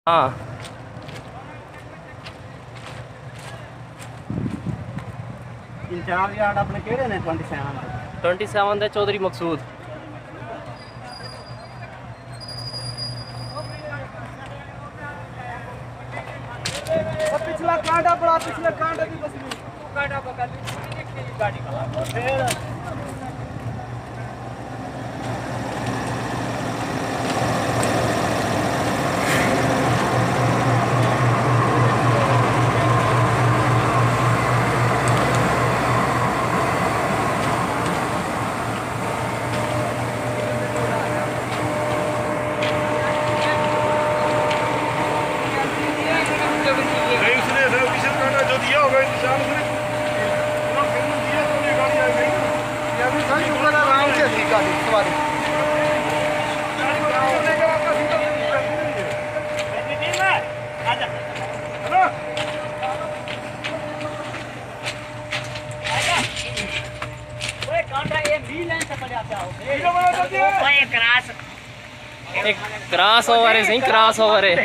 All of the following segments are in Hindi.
हाँ इंचार्ज यार्ड अपने केड़े ने 27 दे चौधरी मकसूद। पिछला कांटा बड़ा पिछला कांटा भी बस कांटा बका गाड़ी का एक क्रॉस ओवर है, सही क्रॉस ओवर है।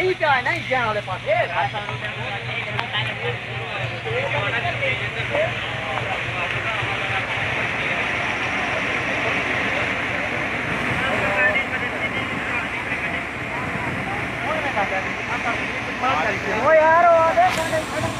ओ यार वो